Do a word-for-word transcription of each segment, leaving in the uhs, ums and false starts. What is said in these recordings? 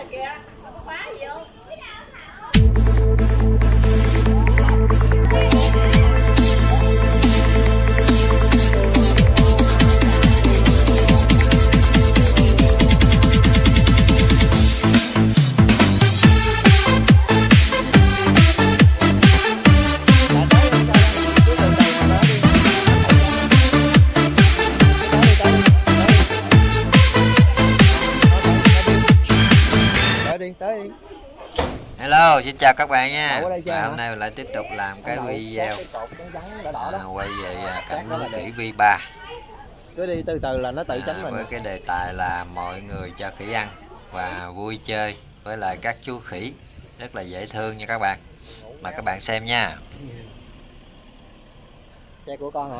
kìa, không có khóa gì không? Hello, xin chào các bạn nha. Và hôm nay mình lại tiếp tục làm cái video à, quay về cảnh núi khỉ V ba. Cứ đi từ từ là nó tự tránh à, mình. Với cái đề tài là mọi người cho khỉ ăn và vui chơi với lại các chú khỉ rất là dễ thương nha các bạn. Mà các bạn xem nha. Xe của con hả?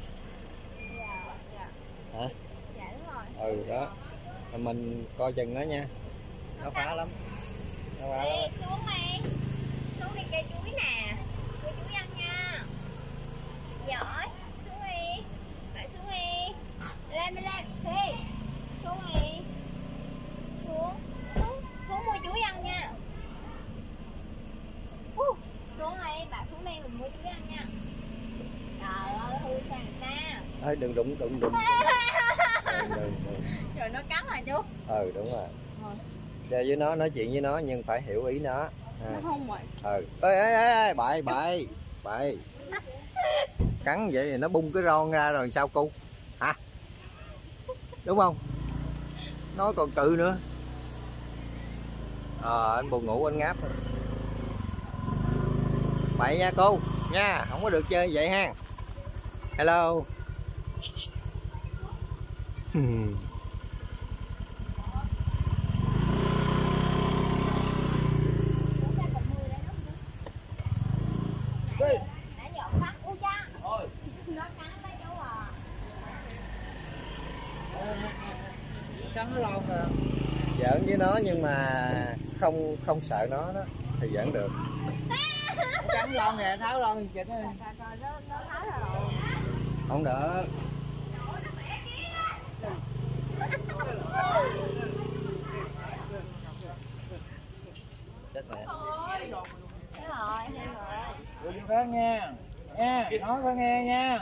Hả? Dạ đúng rồi. Ừ đó. Mình coi chừng nó nha. Nó phá lắm. Nó phá lắm. Xuống đi. Xuống đi cây chuối nè. Cây chuối ăn nha. Giỏi. Xuống đi. Phải xuống đi. Lên lên lên. Đi. Xuống đi. Xuống. Xuống. Xuống mua chuối ăn nha. Uh, xuống đi. Bà xuống đi mình mua chuối ăn nha. Trời ơi hư sao người ta. Ê, đừng đụng đụng đụng. Đừng, đừng, đừng. Rồi nó cắn rồi chú. Ừ đúng rồi. Chơi với nó, nói chuyện với nó nhưng phải hiểu ý nó. À. Nó không rồi. Ừ. Ê ê ê, bậy bậy. Bậy. Cắn vậy thì nó bung cái ron ra rồi sao cu? Hả? Đúng không? Nó còn cự nữa. Ờ à, anh buồn ngủ anh ngáp. Bậy nha cô, nha, không có được chơi vậy ha. Hello. Cắn nó lon rồi. Giỡn với nó nhưng mà không không sợ nó đó thì giỡn được. Cắn lon nè, tháo lon thì chỉnh. Không được. Chết mẹ. Thế rồi, thế rồi. Cô chú phát nha. Nha, nói có nghe nha.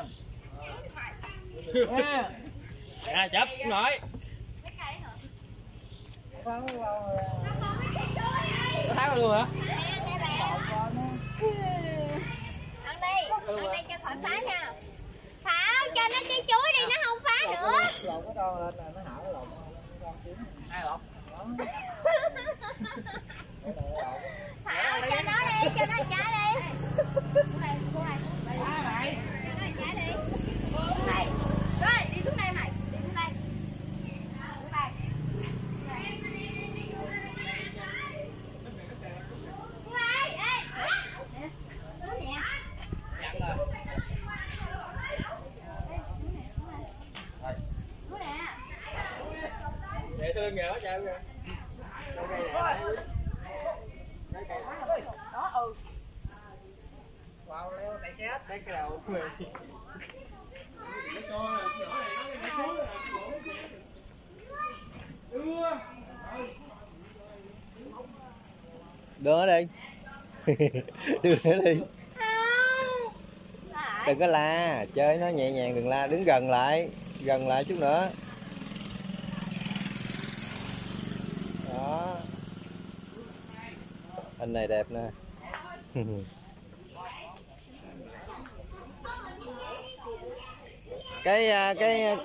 Nha. À chấp nói. Nó Tháo luôn hả? Ăn đi, ăn đi cho khỏi phá nha. Thảo cho nó trái chuối đi, nó không phá nữa. Lộn cái đòn lên là nó hảo cái lộn. Ai lộn? Thảo cho nó đi, cho nó trả đi. Rồi, đi xuống đây mày, đi xuống đây. Xuống đây. Xuống đây, ê. Xuống nè. Xuống nè. Dễ thương kìa, trời kìa. Đó, ừ. Wow, leo tại xét để cái đầu. Đưa nó đi. Đưa nó đi. Đừng có la, chơi nó nhẹ nhàng đừng la, đứng gần lại, gần lại chút nữa. Đó. Anh này đẹp nè. cái cái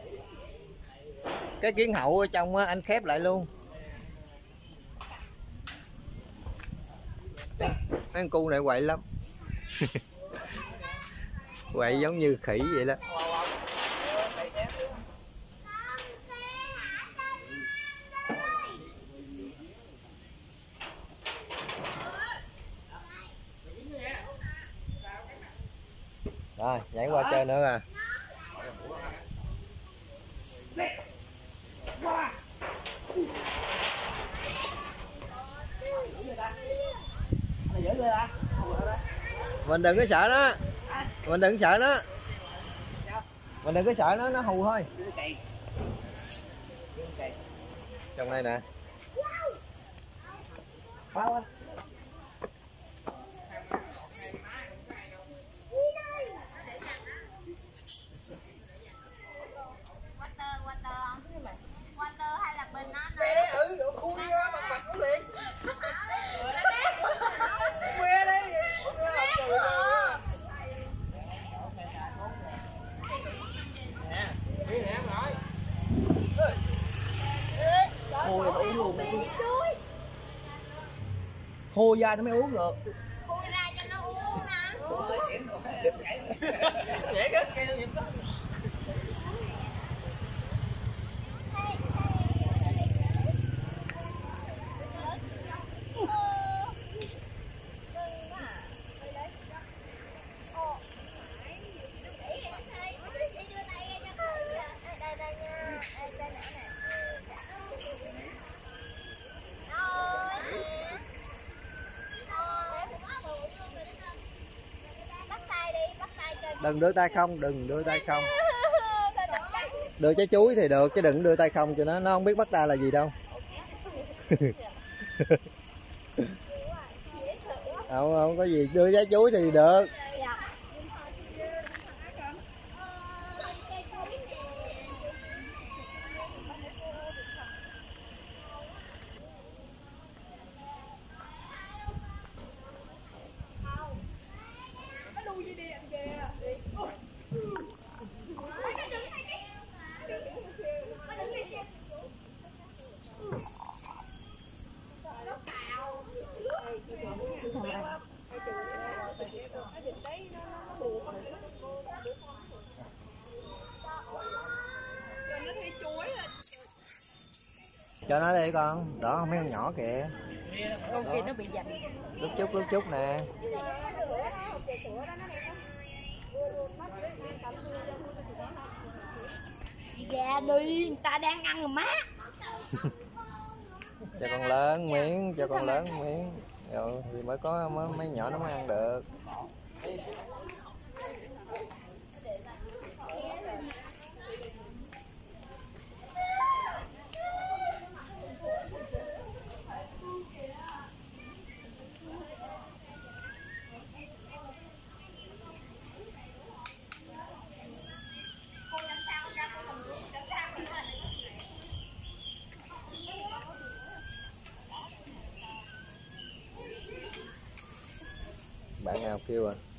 cái kiến hậu ở trong á anh khép lại luôn. Mấy con cu này quậy lắm. Quậy giống như khỉ vậy đó. Rồi nhảy qua chơi nữa à. Mình đừng có sợ nó. Mình đừng sợ nó. Mình đừng có sợ nó, nó hù thôi. Trong đây nè. Bao anh. Water, water. Water hay là bình nó Mẹ đấy, ừ, độ khui á, mặt mặt nó liền. Mẹ đấy. Nè, đi nè em rồi. Khô nó uống luôn. Khô ra nó mới uống được. khui ra cho nó uống nè. Dễ cái cây nó nhịp đó. Đừng đưa tay không, đừng đưa tay không. Đưa trái chuối thì được chứ đừng đưa tay không cho nó, nó không biết bắt tay là gì đâu. Không, không có gì, đưa trái chuối thì được. Cho nó đi con, đó mấy con nhỏ kìa. Con kia nó bị giành. Lúc chút, lúc chút nè. Ra đi, người ta đang ăn rồi má. Cho con lớn miếng, cho con lớn miếng. Rồi thì mới có mới, mấy nhỏ nó mới ăn được. Bạn nào kêu à?